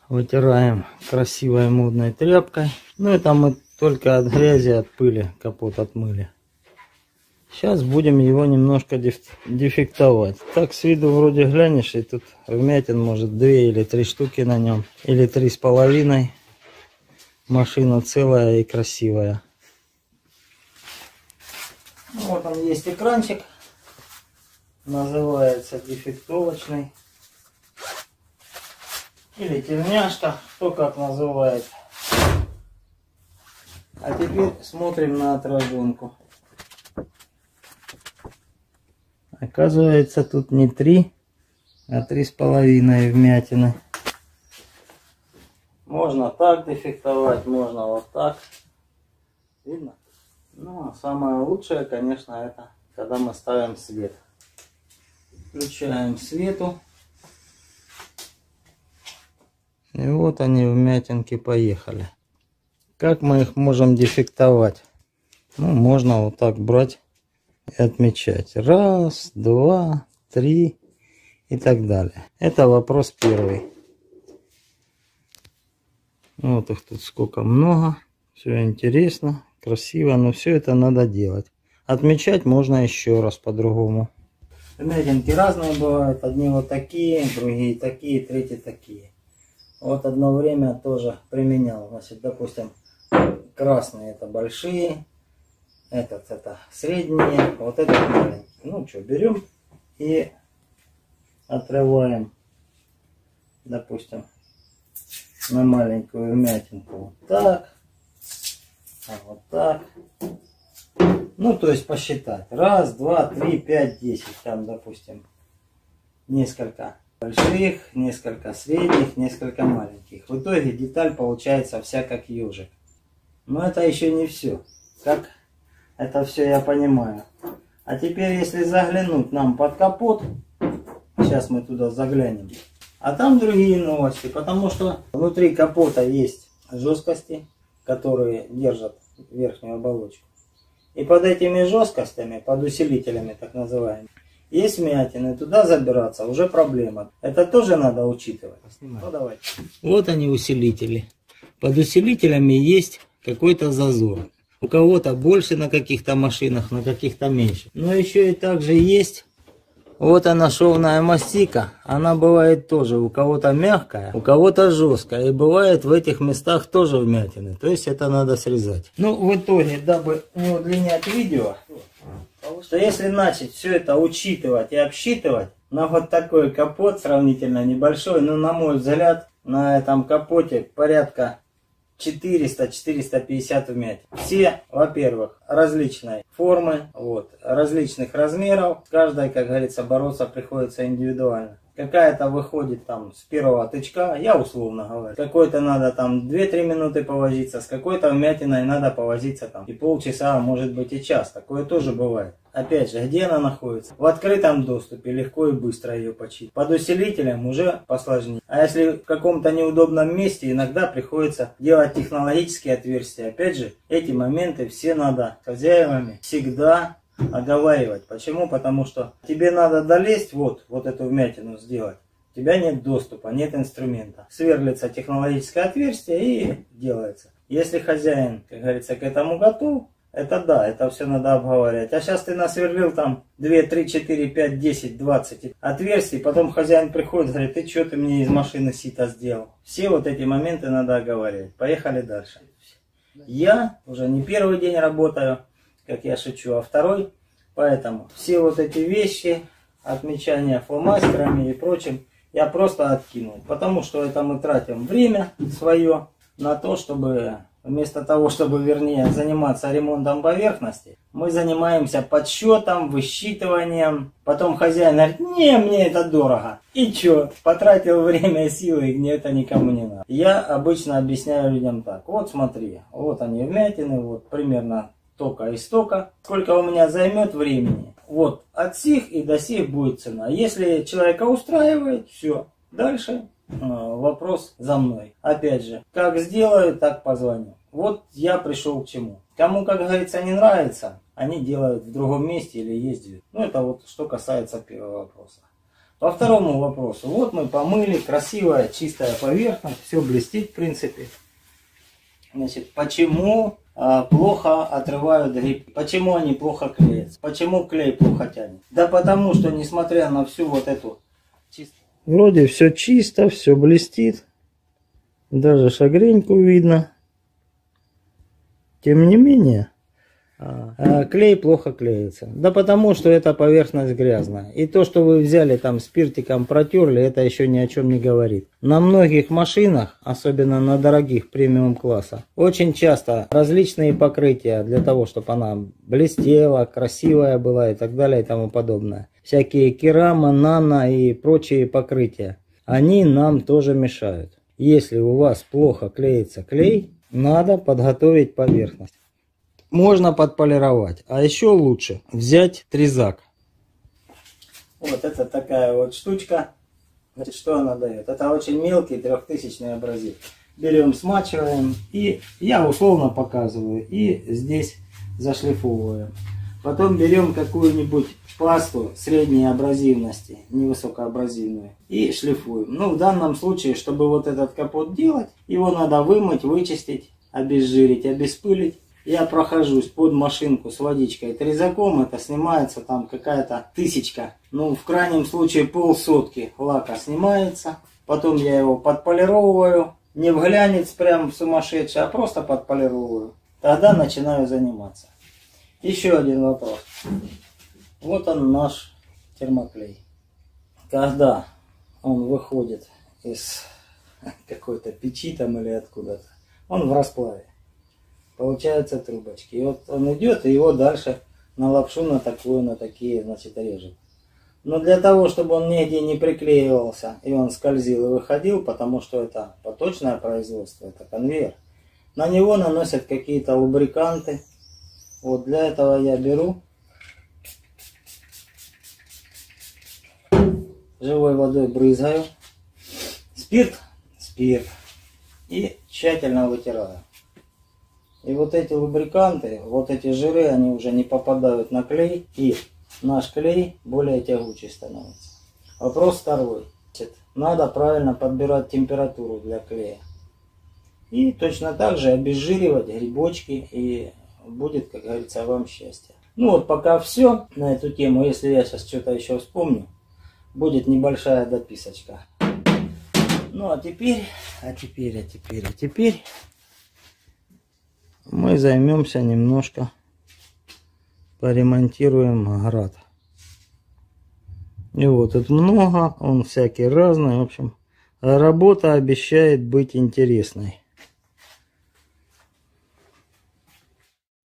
Вытираем красивой модной тряпкой. Ну это мы только от грязи, от пыли капот отмыли. Сейчас будем его немножко дефектовать. Так с виду вроде глянешь, и тут вмятин может 2 или 3 штуки на нем. Или 3,5. Машина целая и красивая. Вот он есть экранчик. Называется дефектовочный. Или тельняшка, кто как называет. А теперь смотрим на отраженку. Оказывается, тут не 3, а 3,5 вмятины. Можно так дефектовать, можно вот так. Видно? Ну, а самое лучшее, конечно, это когда мы ставим свет. Включаем свету. И вот они, вмятинки, поехали. Как мы их можем дефектовать? Ну, можно вот так брать и отмечать. 1, 2, 3 и так далее. Это вопрос первый. Вот их тут сколько много. Все интересно, красиво, но все это надо делать. Отмечать можно еще раз по-другому. Вмятинки разные бывают. Одни вот такие, другие такие, третьи такие. Вот одно время тоже применял. Значит, допустим, красные это большие, этот это средние, вот этот маленький. Ну что, берем и отрываем, допустим, на маленькую вмятинку вот так, а вот так. Ну, то есть посчитать. 1, 2, 3, 5, 10. Там, допустим, несколько больших, несколько средних, несколько маленьких. В итоге деталь получается вся как ежик. Но это еще не все. Как это все я понимаю. А теперь, если заглянуть нам под капот, сейчас мы туда заглянем. А там другие новости, потому что внутри капота есть жесткости, которые держат верхнюю оболочку. И под этими жесткостями, под усилителями так называемыми, есть вмятины, туда забираться уже проблема. Это тоже надо учитывать. Ну, давай. Вот они, усилители. Под усилителями есть какой-то зазор. У кого-то больше на каких-то машинах, на каких-то меньше. Но еще и также есть вот она, шовная мастика. Она бывает тоже у кого-то мягкая, у кого-то жесткая. И бывает в этих местах тоже вмятины. То есть это надо срезать. Ну, в итоге, дабы не удлинять видео, что если начать все это учитывать и обсчитывать, на вот такой капот сравнительно небольшой, но на мой взгляд, на этом капоте порядка 400-450 вмятин. Все, во-первых, различной формы, вот, различных размеров. Каждой, как говорится, бороться приходится индивидуально. Какая-то выходит там с первого тычка, я условно говорю. Какой-то надо там 2-3 минуты повозиться, с какой-то вмятиной надо повозиться там и полчаса, а может быть и час. Такое тоже бывает. Опять же, где она находится? В открытом доступе легко и быстро ее почистить. Под усилителем уже посложнее. А если в каком-то неудобном месте, иногда приходится делать технологические отверстия. Опять же, эти моменты все надо хозяевами всегда оговаривать. Почему? Потому что тебе надо долезть, вот эту вмятину сделать. У тебя нет доступа, нет инструмента. Сверлится технологическое отверстие и делается. Если хозяин, как говорится, к этому готов, это да, это все надо обговаривать. А сейчас ты насверлил там 2, 3, 4, 5, 10, 20 отверстий, потом хозяин приходит, говорит, ты что ты мне из машины сито сделал? Все вот эти моменты надо оговаривать. Поехали дальше. Я уже не первый день работаю, как я шучу, а второй. Поэтому все вот эти вещи, отмечания фломастерами и прочим, я просто откинул. Потому что это мы тратим время свое на то, чтобы вместо того, чтобы, вернее, заниматься ремонтом поверхности, мы занимаемся подсчетом, высчитыванием. Потом хозяин говорит, не, мне это дорого. И что, потратил время и силы, и мне это никому не надо. Я обычно объясняю людям так. Вот смотри, вот они вмятины, вот примерно столько и столько. Сколько у меня займет времени. Вот от сих и до сих будет цена. Если человека устраивает, все. Дальше вопрос за мной. Опять же, как сделаю, так позвоню. Вот я пришел к чему. Кому, как говорится, не нравится, они делают в другом месте или ездят. Ну, это вот что касается первого вопроса. По второму вопросу. Вот мы помыли, красивая, чистая поверхность, все блестит в принципе. Значит, почему плохо отрывают гриб? Почему они плохо клеятся? Почему клей плохо тянет? Да потому что, несмотря на всю вот эту чистоту. Вроде все чисто, все блестит. Даже шагреньку видно. Тем не менее, клей плохо клеится. Да потому что эта поверхность грязная. И то, что вы взяли там спиртиком протерли, это еще ни о чем не говорит. На многих машинах, особенно на дорогих премиум класса, очень часто различные покрытия для того, чтобы она блестела, красивая была и так далее и тому подобное. Всякие керама, нано и прочие покрытия. Они нам тоже мешают. Если у вас плохо клеится клей, надо подготовить поверхность. Можно подполировать. А еще лучше взять трезак. Вот это такая вот штучка. Значит, что она дает? Это очень мелкий 3000-й абразив. Берем, смачиваем. И я условно показываю. И здесь зашлифовываем. Потом берем какую-нибудь пасту средней абразивности, невысокоабразивную, и шлифуем. Ну, в данном случае, чтобы вот этот капот делать, его надо вымыть, вычистить, обезжирить, обеспылить. Я прохожусь под машинку с водичкой трезаком, это снимается там какая-то 1000, ну, в крайнем случае 50 лака снимается. Потом я его подполировываю, не в глянец прям сумасшедший, а просто подполировываю. Тогда начинаю заниматься. Еще один вопрос. Вот он наш термоклей. Когда он выходит из какой-то печи там или откуда-то, он в расплаве. Получаются трубочки. И вот он идет, и его дальше на лапшу на такую, на такие, значит, режет. Но для того, чтобы он нигде не приклеивался, и он скользил и выходил, потому что это поточное производство, это конвейер, на него наносят какие-то лубриканты. Вот для этого я беру, живой водой брызгаю, спирт, и тщательно вытираю. И вот эти лубриканты, вот эти жиры, они уже не попадают на клей, и наш клей более тягучий становится. Вопрос второй. Надо правильно подбирать температуру для клея. И точно так же обезжиривать грибочки, и будет, как говорится, вам счастье. Ну вот пока все на эту тему. Если я сейчас что-то еще вспомню, будет небольшая дописочка. Ну а теперь мы займемся немножко, поремонтируем град. Его тут много, он всякий разный, в общем, работа обещает быть интересной.